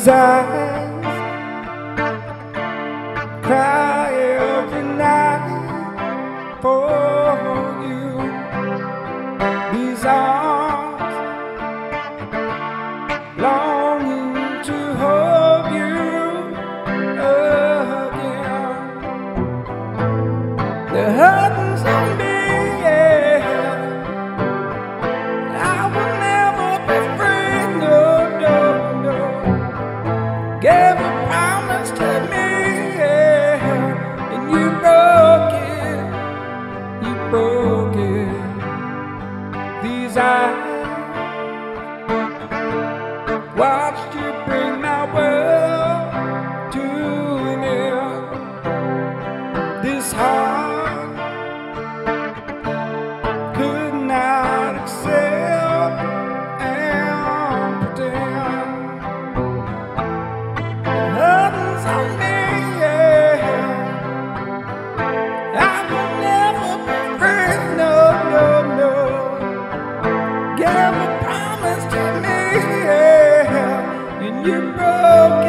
These eyes cry every night for you. These arms longing to hold you again. The hurting's on me. Gave a promise to me, yeah, and you broke it. These eyes watched you bring my world to an end. This heart could not accept and pretend. On me, yeah. I will never be free, no. Gave a promise to me, yeah, and you broke